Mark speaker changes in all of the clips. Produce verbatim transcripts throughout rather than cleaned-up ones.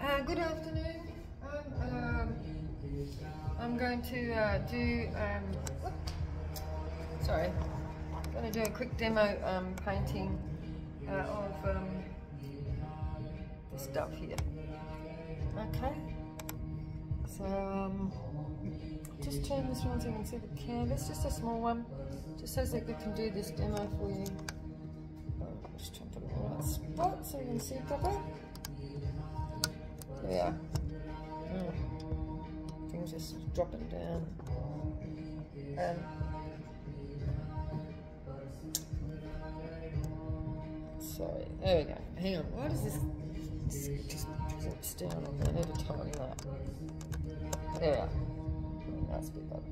Speaker 1: Uh, good afternoon. Um, um, I'm going to uh, do, um, whoop, sorry, I'm going to do a quick demo um, painting uh, of um, this stuff here. Okay, so um, just turn this around so you can see the canvas, just a small one, just so that we can do this demo for you. I'm just trying to put it in the right spot so you can see properly. There we are. Mm. Things just dropping down. Um, sorry, there we go. Hang on, why does this, this just drips down on there? I need to tighten that. There we are. That's a bit better.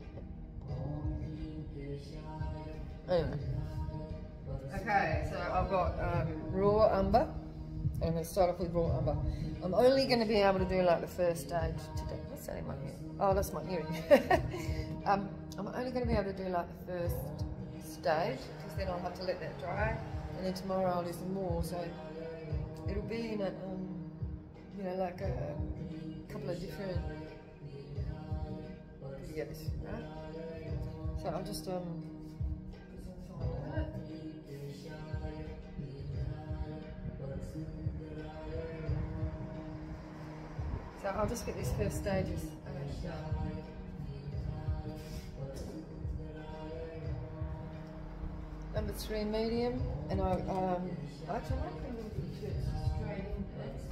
Speaker 1: Anyway. Okay, so I've got um, raw umber. I'm going to start off with raw umber. I'm only going to be able to do like the first stage today. What's that in my ear? Oh, that's my earring. um, I'm only going to be able to do like the first stage because then I'll have to let that dry, and then tomorrow I'll do some more. So it'll be in a, um, you know, like a couple of different. You get this, right? So I'll just um. So I'll just get these first stages. Number three medium, and I um actually I'm going to do it straight in.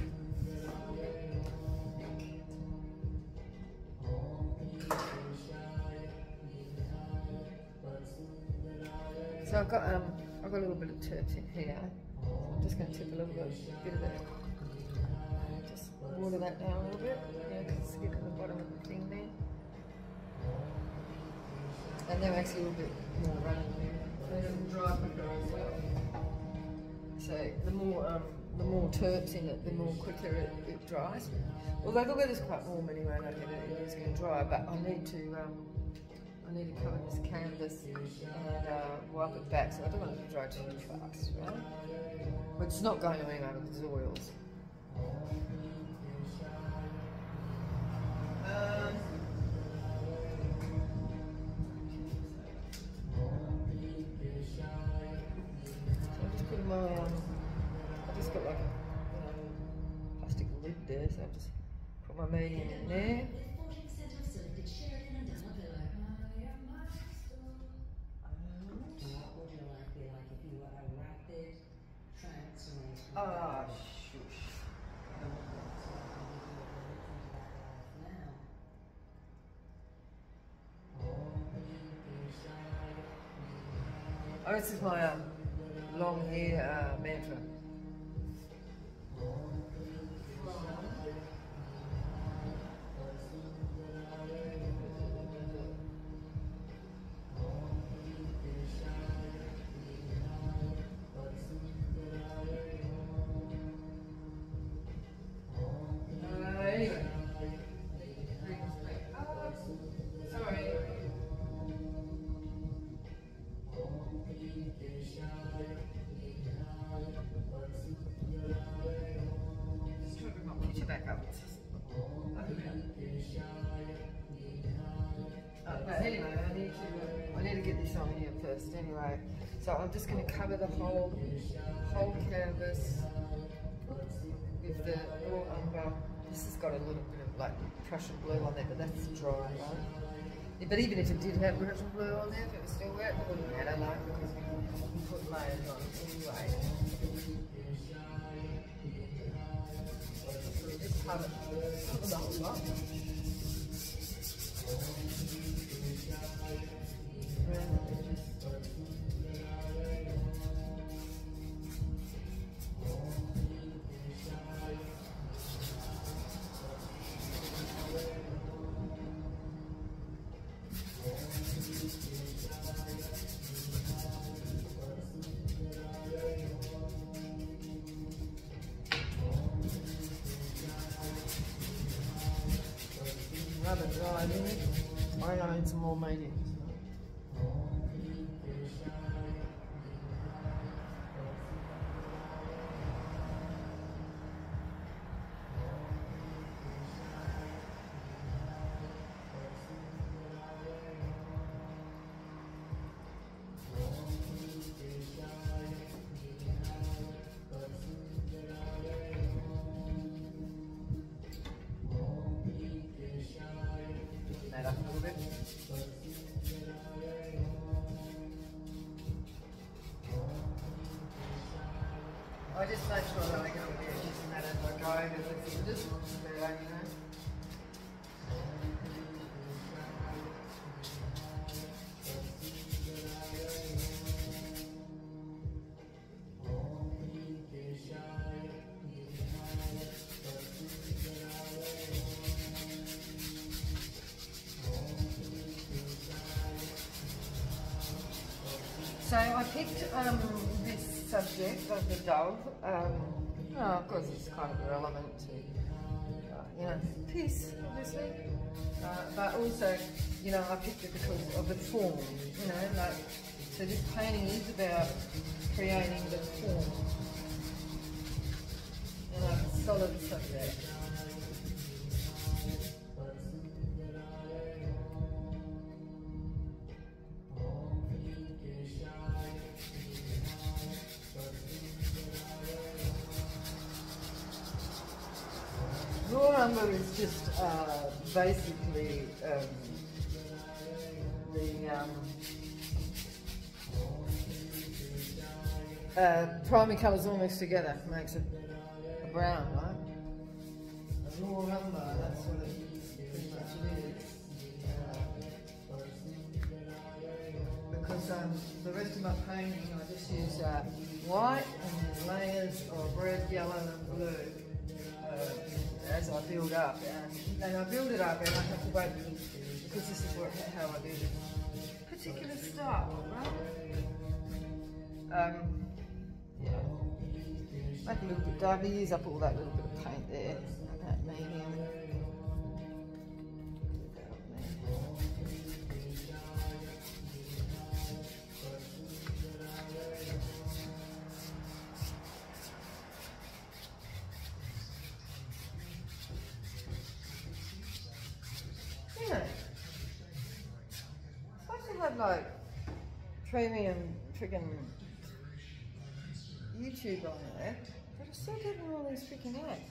Speaker 1: So I've got um I've got a little bit of turp in here. So I'm just going to tip a little bit, bit of that. Just water that down a little bit. Yeah, because get to the bottom of the thing there. And then makes it a little bit more running. Let them dry quicker as well. So the more um the more turps in it, the more quicker it, it dries. Although the weather's quite warm anyway, and I think it is going to dry. But I need to um I need to cover this canvas and uh, wipe it back, so I don't want it to dry too fast, right? But it's not going anywhere with these oils. Um, so I'm just putting my, um, I just got like a you know, plastic lid there, so I just put my medium in there. Ah, shush. Oh, this is my um, long hair uh, mantra. Back up. Uh, but anyway, I need to I need to get this on here first. Anyway, so I'm just going to cover the whole whole canvas with the raw umber. This has got a little bit of like Prussian blue on there, but that's dry, right? But even if it did have Prussian blue on there, if it was still wet, it wouldn't matter, like because we put layers on anyway. Have it. Cover the whole lot. Rather dry, isn't it? I need some more mediums. little bit. I just make sure that I get all the edges and that as I go, because it's just better, you know. So I picked um, this subject of the dove, um, oh, of course it's kind of relevant to, uh, you know, peace, obviously, uh, but also, you know, I picked it because of the form, you know, like, so this painting is about creating the form in a solid subject. Raw umber is just uh, basically um, the um, uh, primary colours all mixed together makes it a brown, right? A raw umber, that's what it pretty much it is. Uh, because um, the rest of my painting I just use uh, white and layers of red, yellow and blue. Uh, as I build up, and, and I build it up and I have to wait because this is what, how I do this particular style, right? Um, yeah, make a little bit darker, use up all that little bit of paint there, and that medium. Like premium freaking YouTube on there, but I'm still getting all these freaking ads.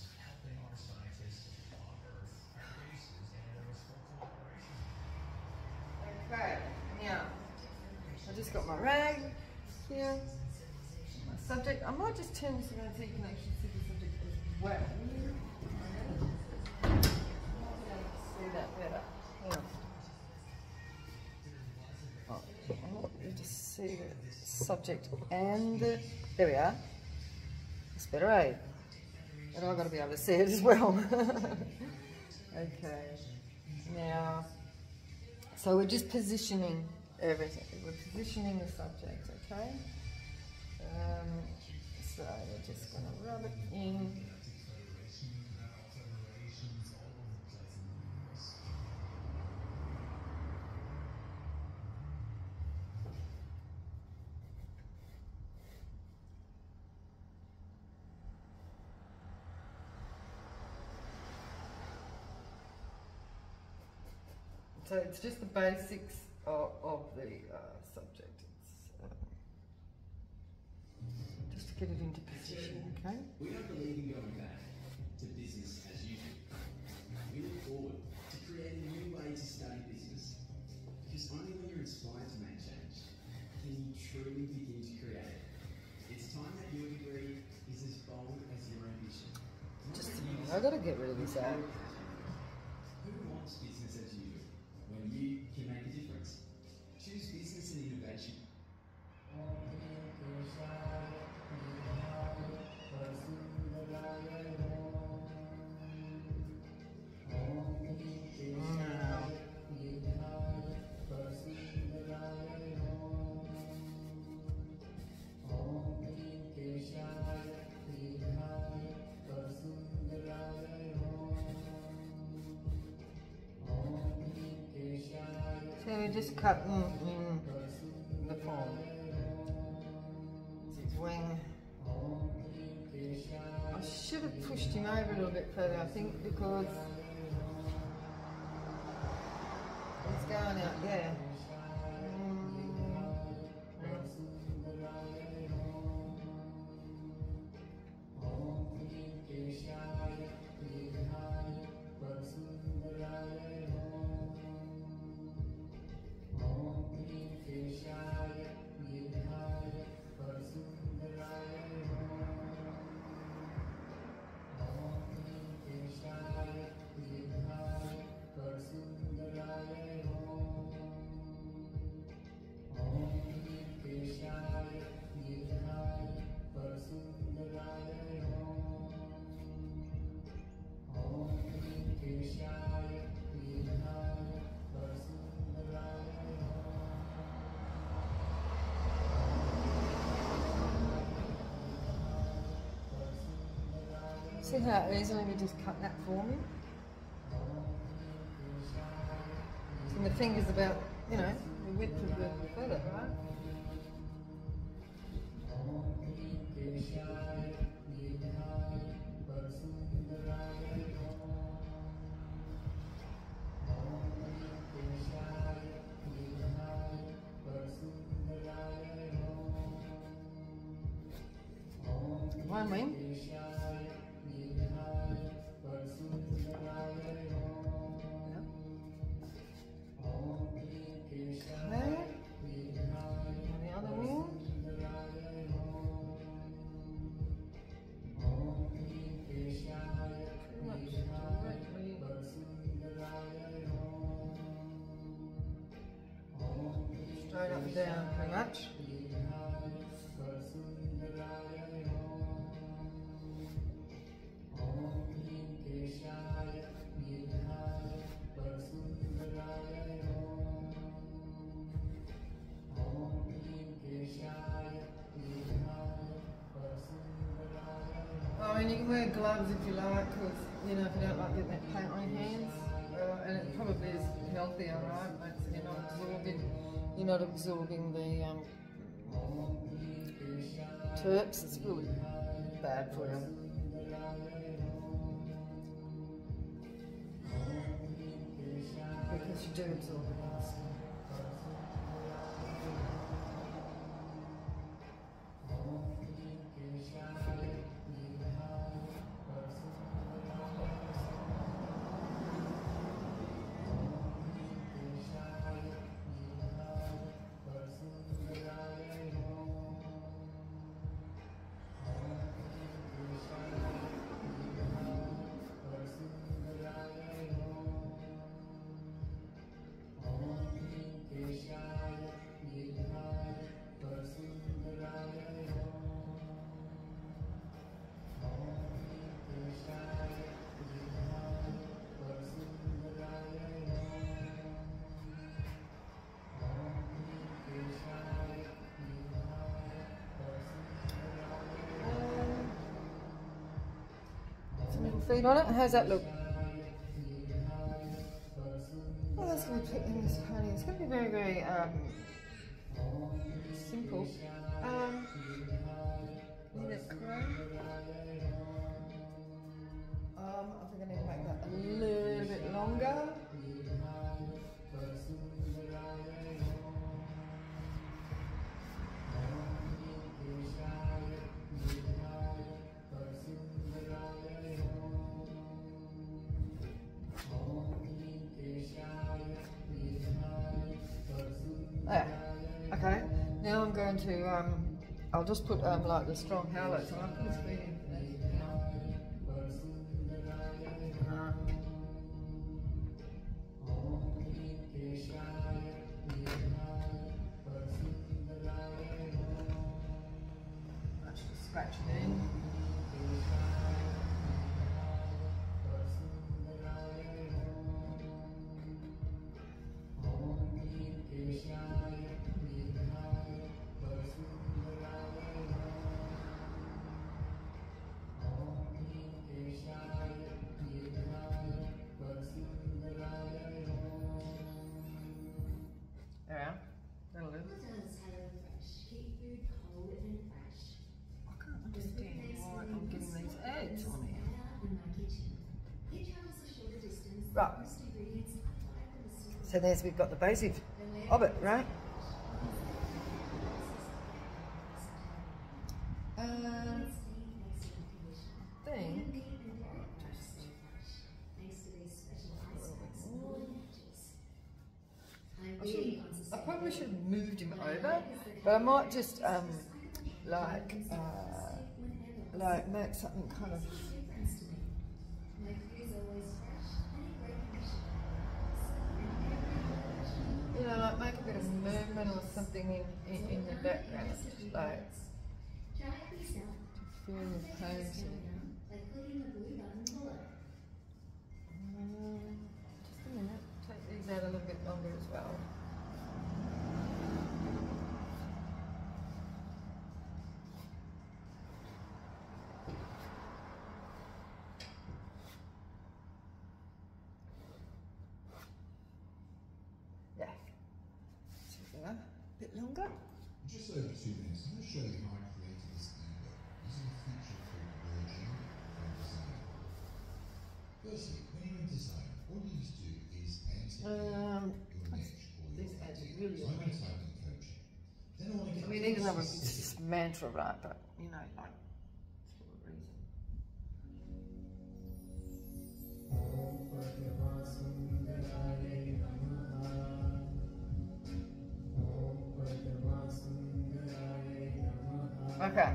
Speaker 1: Okay, now I just got my rag here, my subject. I might just turn this around so you can actually see the subject as well. See that better. Yeah. Just see the subject and the, there we are. It's better, eh? And I've got to be able to see it as well. Okay. Now, so we're just positioning everything. We're positioning the subject, okay? Um, so we're just going to rub it in. So it's just the basics of, of the uh, subject. It's, uh, just to get it into position, okay?
Speaker 2: We don't believe in going back to business as usual. We look forward to creating a new way to study business. Because only when you're inspired to make change can you truly begin to create it. It's time that your degree is as bold as your ambition.
Speaker 1: Just, I gotta get rid of this ad.
Speaker 2: Who wants business as usual when you can make a difference? Choose business and innovation.
Speaker 1: So we just cut in, in the form. It's his wing. I should have pushed him over a little bit further, I think, because he's going out there. So See how easily we just cut that for me? And the finger's about, you know, the width of the feather, right? One wing. Straight up and down, pretty much. I mean, you can wear gloves if you like, because, you know, if you don't like getting that paint on your hands. Uh, and it probably is healthier, right? Like, you're not absorbing, you're not absorbing the um, terps. It's really bad for you. Because you do absorb it. Feed on it. How's that look? Well, that's going to be put in this pony. It's going to be very, very um, simple. Um, need a chrome. Um, I think I need to make that a little bit longer. There. Okay. Now I'm going to um I'll just put um like the strong halogens on. I'll put this feed in there, you know. Um, let's just scratch it in. Yeah, that'll do. I can't understand why I'm getting these ads on here. Right. So there's, we've got the basic of it, right? Um, I think I, should, I probably should have moved him over, but I might just um, like uh, like make something kind of you know, like make a bit of movement or something in in, in the background, like to feel the painting. Um, just a minute. Take these out a little bit longer as well. Okay.
Speaker 3: Just over two minutes, I'm going to show you how I created this ebook using a feature called Merging from Design. Firstly, when you're in design, all you need to do is enter
Speaker 1: Um,
Speaker 3: your niche or your
Speaker 1: these ads are
Speaker 3: idea.
Speaker 1: really
Speaker 3: So I'm going to type in coaching. Then I want to get
Speaker 1: I mean, even though
Speaker 3: specific.
Speaker 1: it's just mantra, right? But you know, like for a reason. Okay.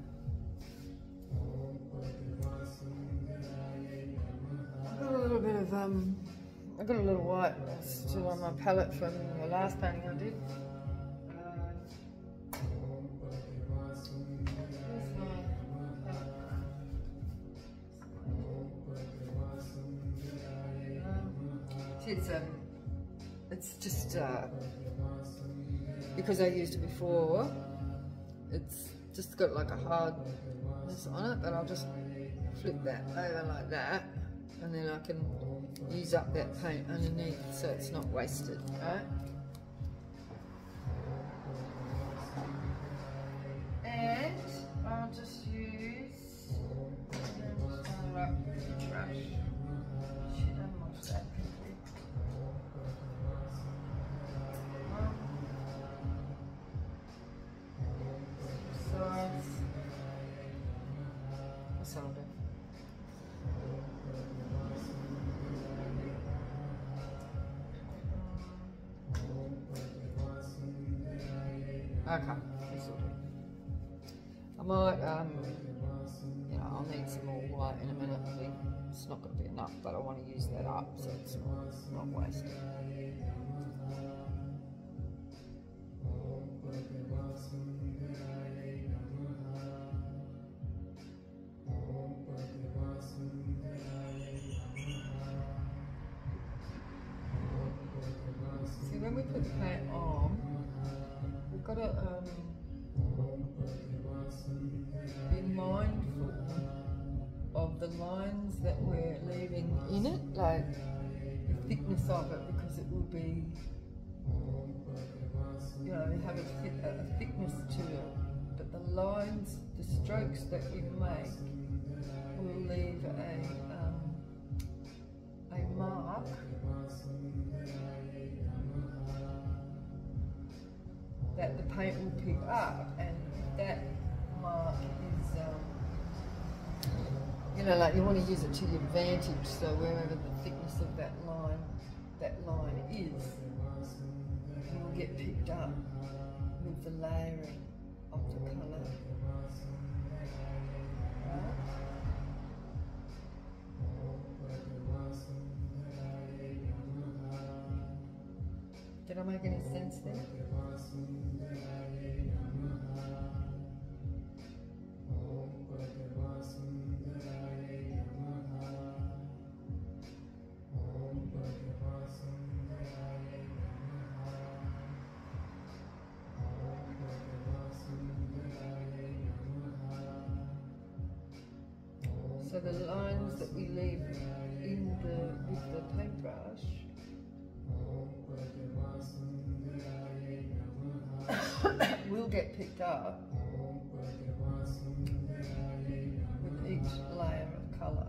Speaker 1: I've got a little bit of um. I got a little white still on my palette from the last painting I did. It's um, it's just uh, because I used it before. It's just got like a hardness on it, but I'll just flip that over like that, and then I can use up that paint underneath, so it's not wasted, right? And I'll just use. I'm just gonna wrap the brush. Shit, I haven't washed that. Okay, this will do. I might, um, you know, I'll need some more white in a minute. I think it's not going to be enough, but I want to use that up so it's not, not wasted. See, when we put the paint on, we've got to um, be mindful of the lines that we're leaving in it, like the thickness of it, because it will be, you know, have a, th a thickness to it, but the lines, the strokes that we make will leave a, um, a mark that the paint will pick up, and that mark is, um, you know, like you want to use it to your advantage, so wherever the thickness of that line, that line is, it will get picked up with the layering of the colour. Right? Did I make any sense there? So the lines that we leave in the with the paintbrush will get picked up with each layer of colour.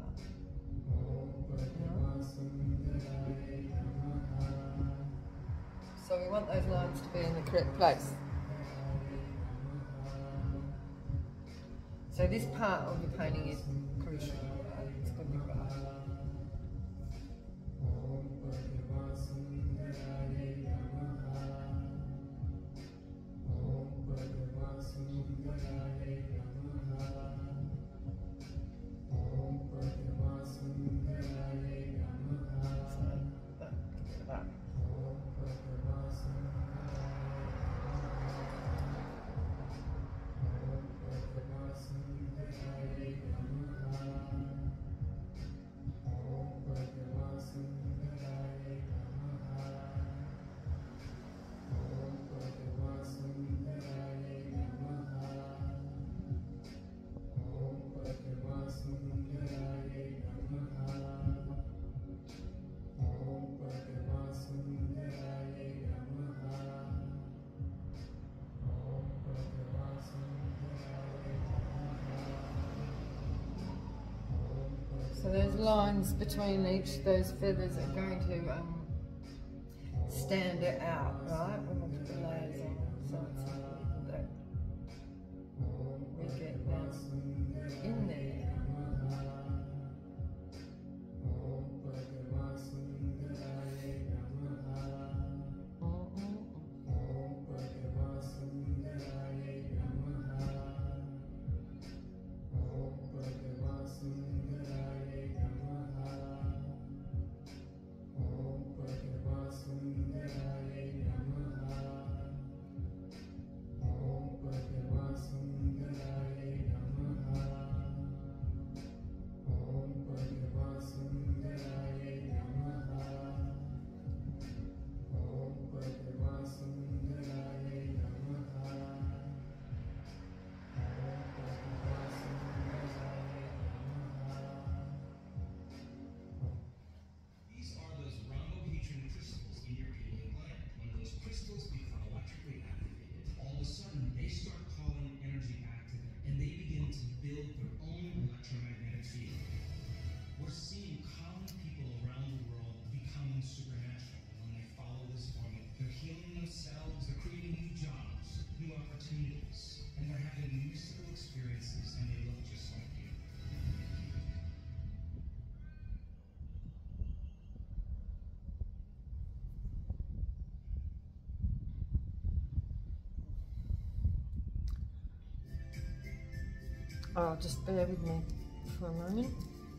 Speaker 1: So we want those lines to be in the correct place. So this part of the painting is crucial, right? It's got to be right. So there's lines between each of those feathers that are going to um, stand it out, right? When we put the layers on, so it's important that we get them in there. Oh, just bear with me for a moment.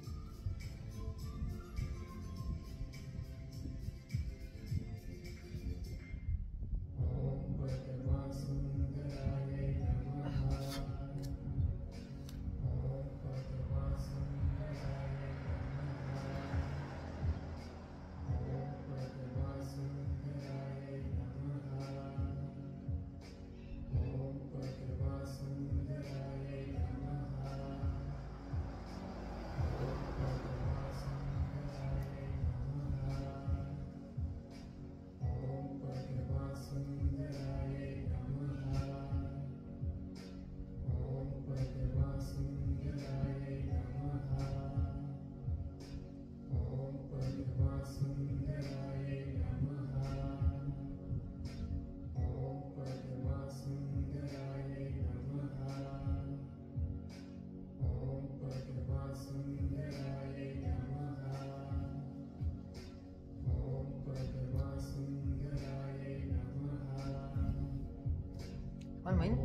Speaker 1: One minute.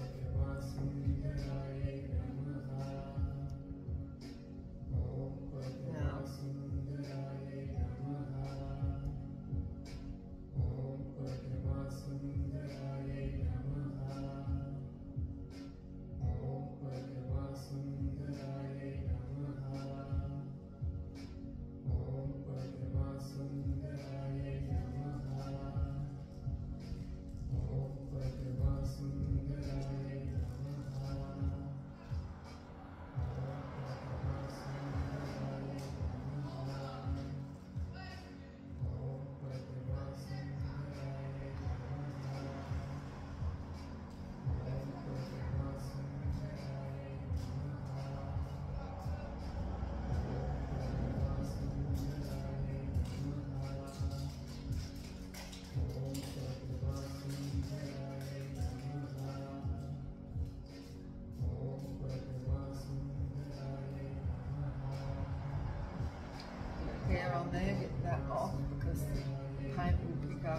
Speaker 1: Hair on there, get that off because the paint will pick up,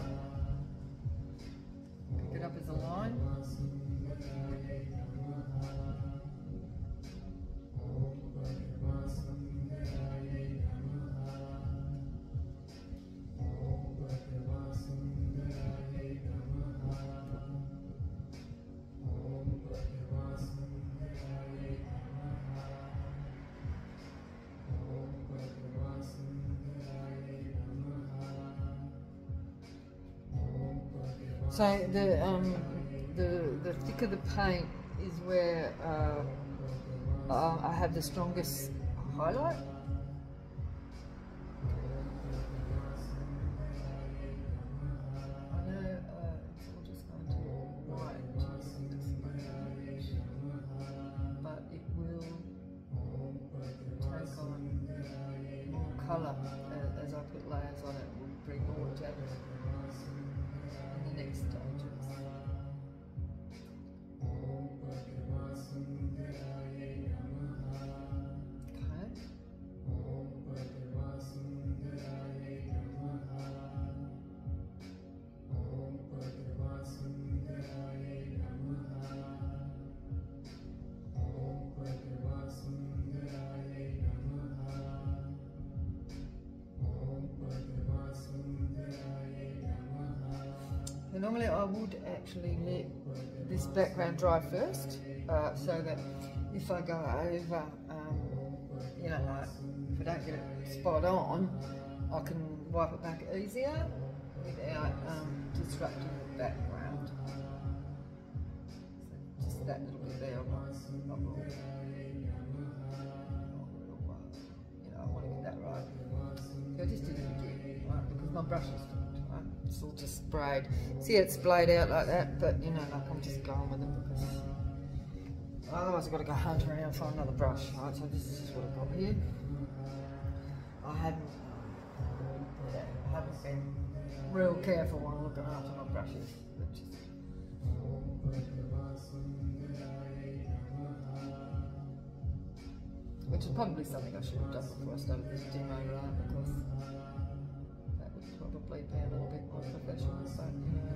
Speaker 1: pick it up as a line. So the um the the thicker the paint is where uh, uh, I have the strongest highlight. I know uh, it's all just going to white, but it will take on colour uh, as I put layers on it will bring more depth in the next stages. And normally I would actually let this background dry first, uh, so that if I go over, um, you know, like if I don't get it spot on, I can wipe it back easier without um, disrupting the background. So just that little bit there, not, not real, not real, you know, I want to get that right. So I just did it again, right, because my brush is right, it's all just sprayed. See, it's splayed out like that, but you know, like I'm just going with it because otherwise I've got to go hunt around for another brush, right? So this is what I've got here. I haven't, yeah, I haven't been real careful when I'm looking after my brushes. Which is, which is probably something I should have done before I started this demo, right? Because that would probably be a little bit more professional. But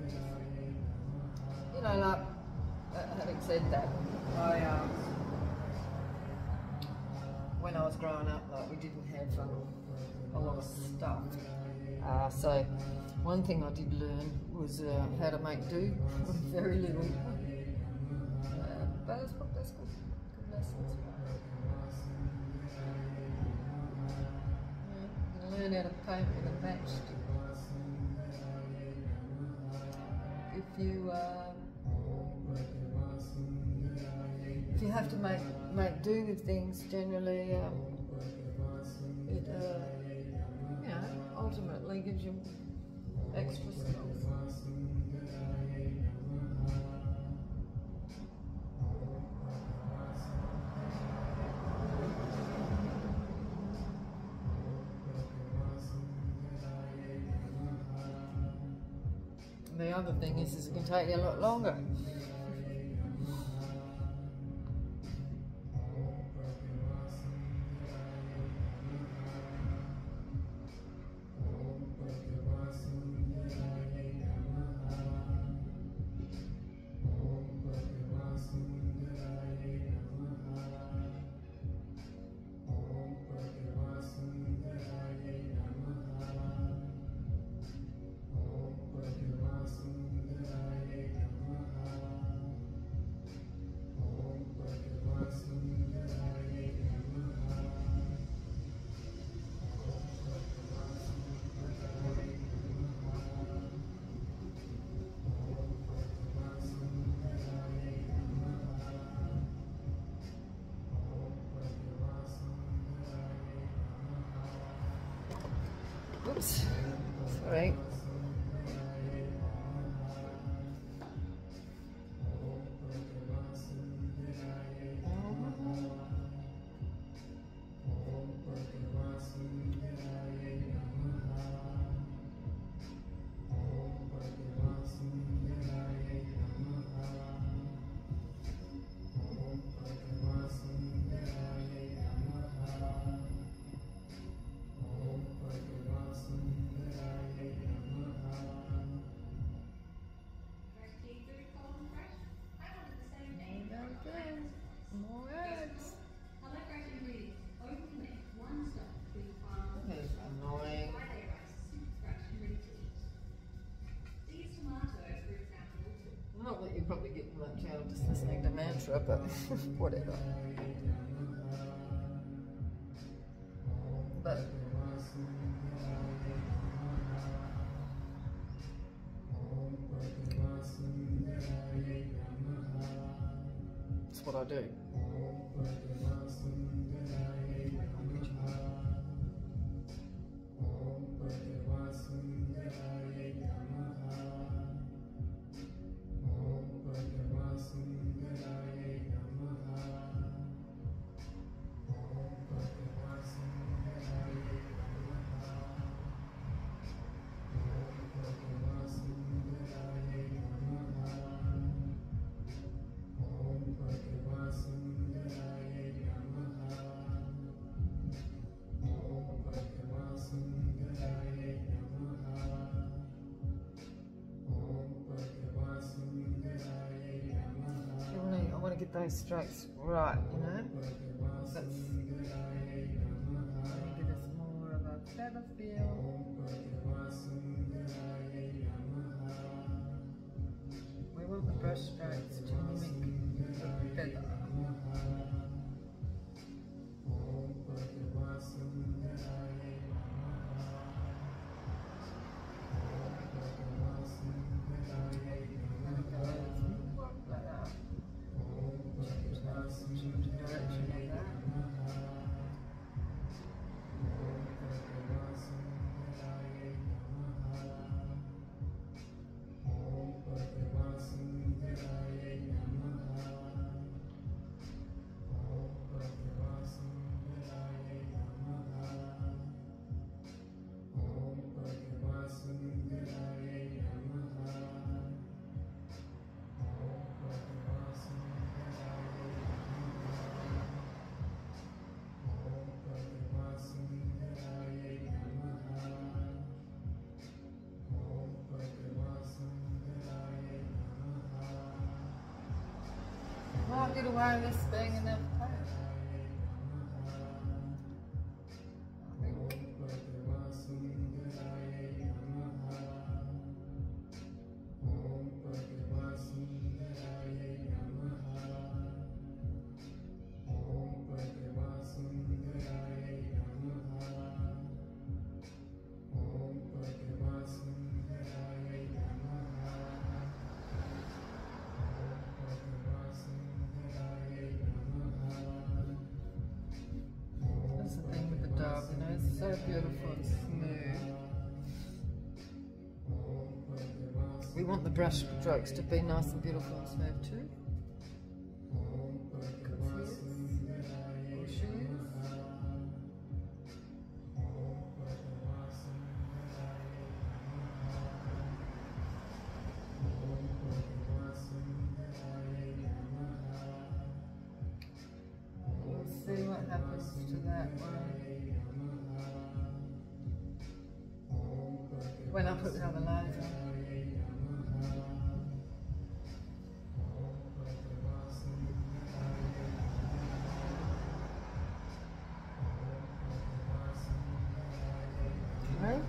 Speaker 1: you know, like uh, having said that, I um, when I was growing up, like we didn't have um, a lot of stuff. Uh, so one thing I did learn was uh, how to make do with very little. Uh, but that's, that's good, good lessons. Yeah, learn how to paint with a matchstick. If you uh, if you have to make make do with things, generally um, it uh, you know, ultimately gives you extra skills. And the other thing is, is it can take you a lot longer. Oops, sorry. Not that you're probably getting much out of just listening to mantra, but whatever. But it's what I do. get those strokes right, you know. That's give us more of a feather feel. We want the brush strokes to mimic the feather. Might get away with this being enough time. That's the thing with the dog, you know, it's so beautiful and smooth. We want the brush strokes to be nice and beautiful and smooth too. See what happens to that one when I put the other layers on. Okay.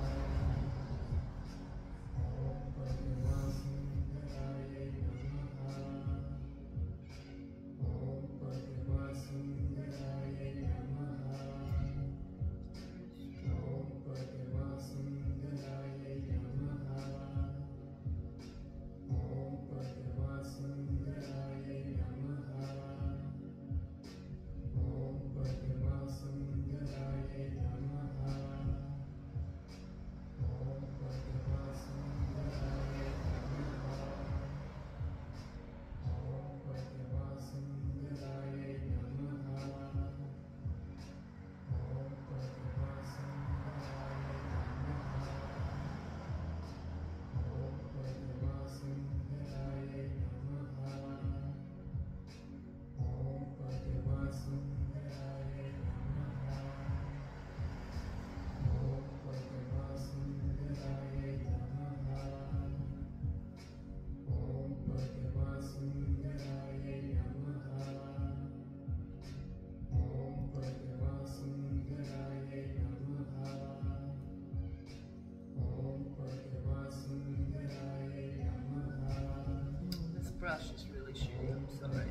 Speaker 1: Brush is really shitty, I'm sorry.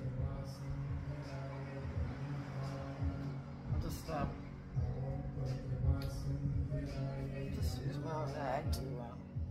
Speaker 1: I'll just um, just use my own rag to um,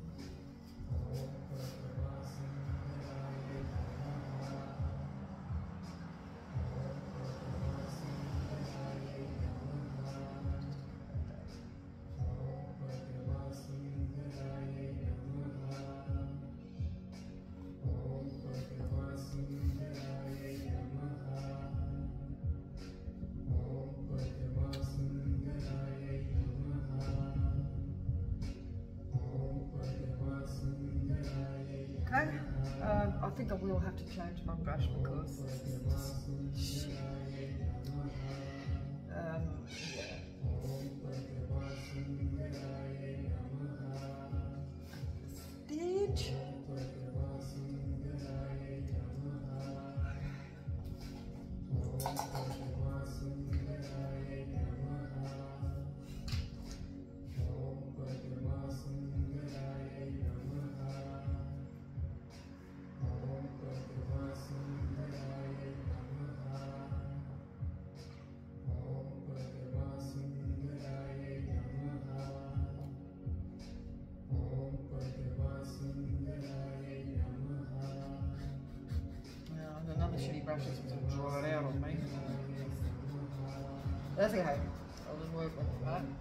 Speaker 1: okay, um, I think I will have to change my brush because this is just shit. Um, yeah. Stitch. brushes to draw it out on me. That's okay. I'll just work with it, right?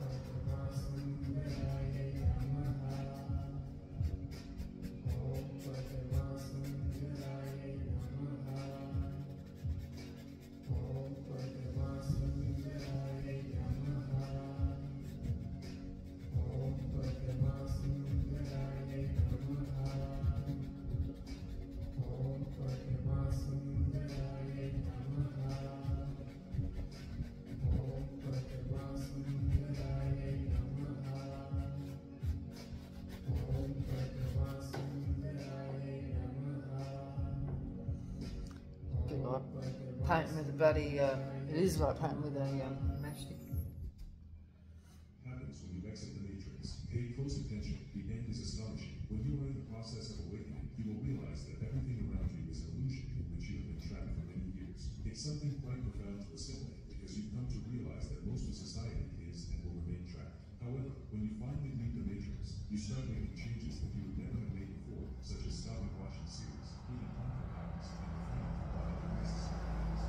Speaker 1: Painting with a bloody, uh, it is like painting with a um, matchstick.
Speaker 3: Happens when you exit the matrix. Pay close attention. The end is astonishing. When you are in the process of awakening, you will realize that everything around you is an illusion in which you have been trapped for many years. It's something quite profound to assimilate because you've come to realize that most of society is and will remain trapped. However, when you finally leave the matrix, you start making changes that you would never have made before, such as stopping watching series, eating harmful habits, and refraining from buying unnecessary things.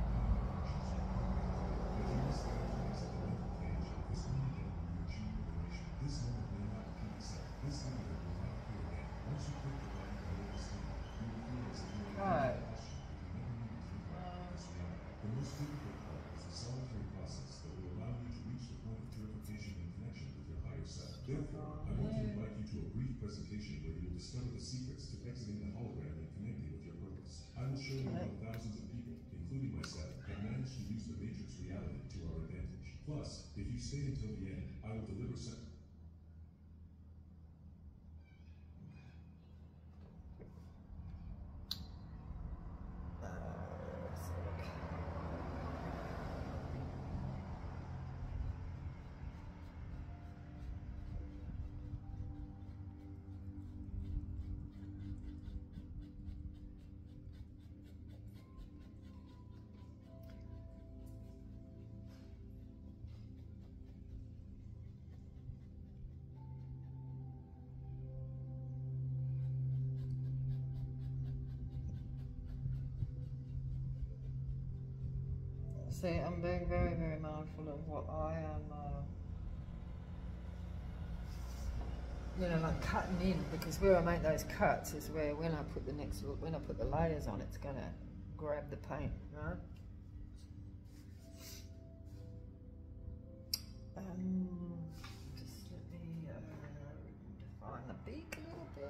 Speaker 3: If you miss that place at the mental cage, this moment when you achieve liberation, this moment may not repeat itself. This moment will not appear again. Once you click the button and let this thing, you will realize that you are
Speaker 1: Right.
Speaker 3: in a posture that you never needed to interact with this reality. The most difficult part is the solitary process that will allow you to reach the point of purification and connection with your higher self. Therefore, I want to invite you to a brief presentation where you will discover the secrets to exiting the hologram and connecting with your purpose. I will show you how thousands of people, including myself, have managed to use the matrix reality to our advantage. Plus, if you stay until the end, I will deliver some.
Speaker 1: See, I'm being very, very mindful of what I am, uh, you know, like cutting in, because where I make those cuts is where when I put the next, when I put the layers on, it's going to grab the paint, right? Um, just let me uh, define the beak a little bit.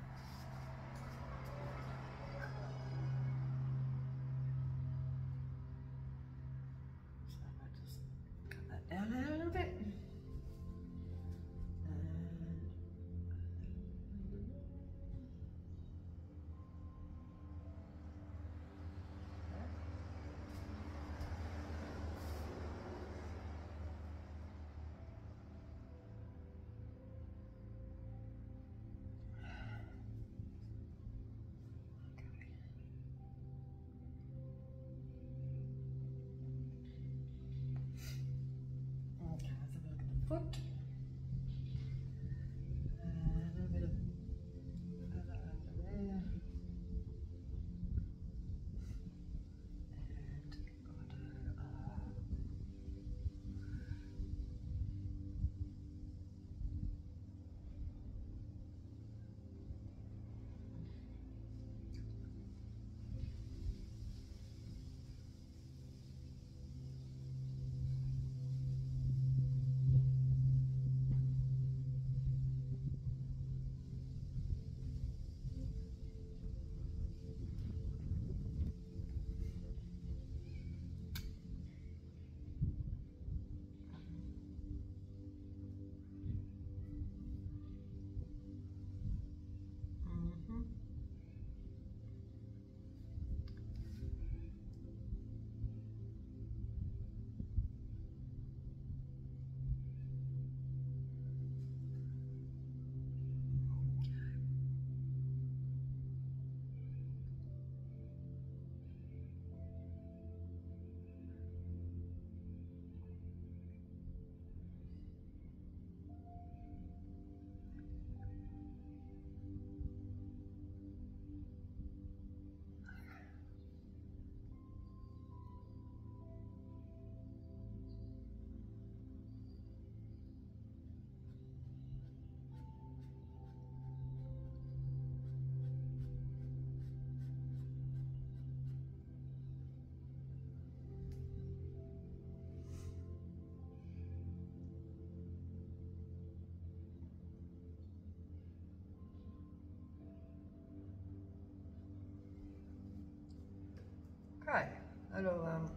Speaker 1: Down there a little bit. And Okay, that'll, um,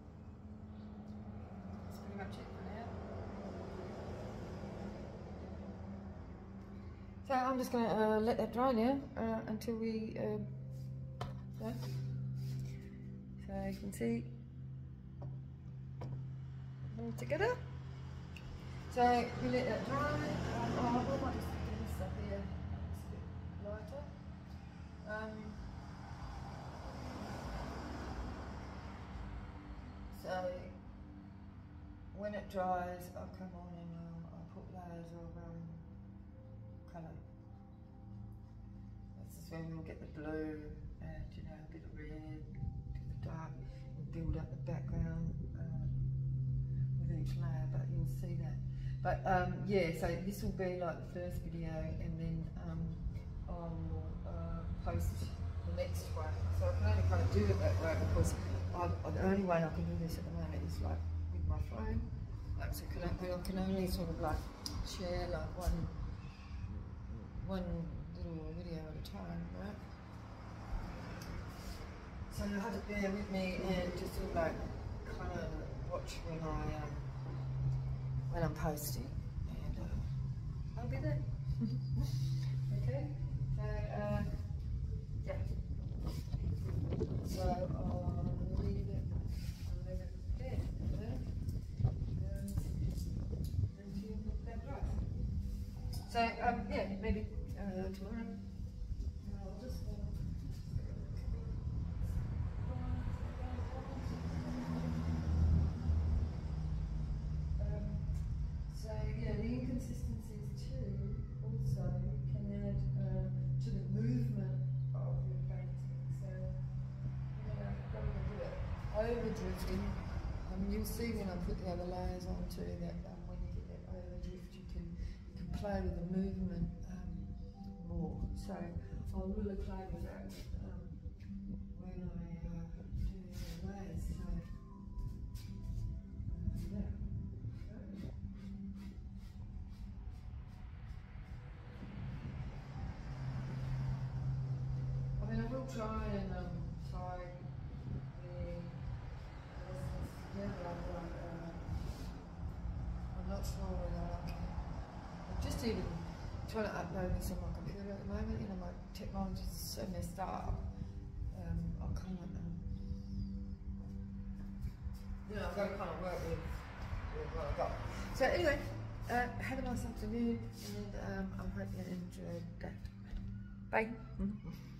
Speaker 1: that's pretty much it for now. So I'm just going to uh, let that dry now uh, until we, um, yeah. So you can see all together. So we let that dry. Um, oh, I might just do this up here. It's a bit lighter. Um, so when it dries, I'll come on and um, I'll put layers of um, colour. This is when we'll get the blue and, you know, a bit of red, do the dark, and build up the background um, with each layer, but you'll see that. But um, yeah, so this will be like the first video, and then um, I'll uh, post the next one. So I can only kind of do it that way because I, the only way I can do this at the moment is like with my phone. Like, so can I, I can only sort of like share like one one little video at a time, right? So you'll have to bear with me and just sort of like kind of watch when I um, when I'm posting, and uh, I'll be there. Okay, so uh, yeah. So I'll leave it, I'll leave it there, there. Um, until that dries. So um, yeah, maybe uh, tomorrow. I'll just. Uh, So yeah, the inconsistencies too also can add uh, to the movement of your painting. So you know, rather than do it over drifting, um, you'll see when I put the other layers on too that um, when you get that over drift, you can you can play with the movement um, more. So I'll really play with that um, when I uh, do the layers. So uh, yeah. I mean, I will try and um, tie the lessons together, but uh, I'm not sure whether I can. I'm just even trying to upload this on my computer at the moment. You know, my technology is so messed up. Um, I can't. Um, you know, I've got to kind of work with, with what I've got. So anyway, uh, have a nice afternoon, and um, I hope you enjoyed that. Bye.